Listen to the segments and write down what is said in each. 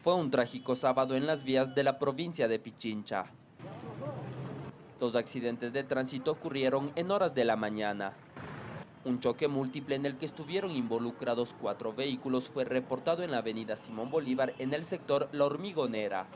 Fue un trágico sábado en las vías de la provincia de Pichincha. Dos accidentes de tránsito ocurrieron en horas de la mañana. Un choque múltiple en el que estuvieron involucrados 4 vehículos fue reportado en la avenida Simón Bolívar en el sector La Hormigonera.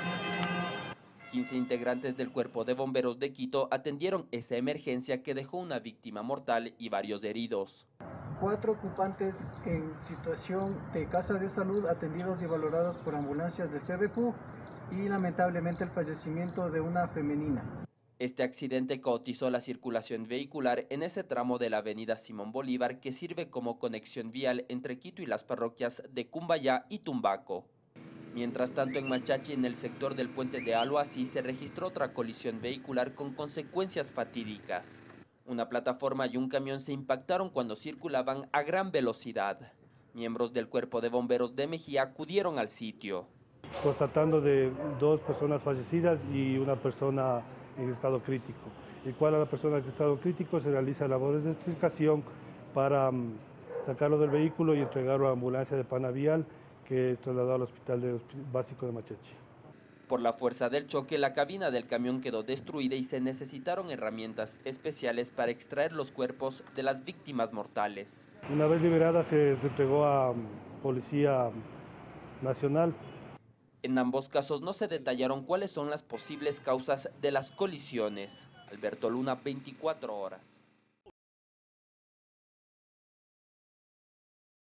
15 integrantes del Cuerpo de Bomberos de Quito atendieron esa emergencia que dejó una víctima mortal y varios heridos. 4 ocupantes en situación de casa de salud atendidos y valorados por ambulancias del CBQ y lamentablemente el fallecimiento de una femenina. Este accidente caotizó la circulación vehicular en ese tramo de la avenida Simón Bolívar que sirve como conexión vial entre Quito y las parroquias de Cumbayá y Tumbaco. Mientras tanto, en Machachi, en el sector del puente de Aloasí, se registró otra colisión vehicular con consecuencias fatídicas. Una plataforma y un camión se impactaron cuando circulaban a gran velocidad. Miembros del Cuerpo de Bomberos de Mejía acudieron al sitio. Constatando de 2 personas fallecidas y una persona en estado crítico, el cual a la persona en estado crítico se realiza labores de extricación para sacarlo del vehículo y entregarlo a la ambulancia de Panavial, que es trasladado al hospital básico de Machachi. Por la fuerza del choque, la cabina del camión quedó destruida y se necesitaron herramientas especiales para extraer los cuerpos de las víctimas mortales. Una vez liberada se entregó a Policía Nacional. En ambos casos no se detallaron cuáles son las posibles causas de las colisiones. Alberto Luna, 24 horas.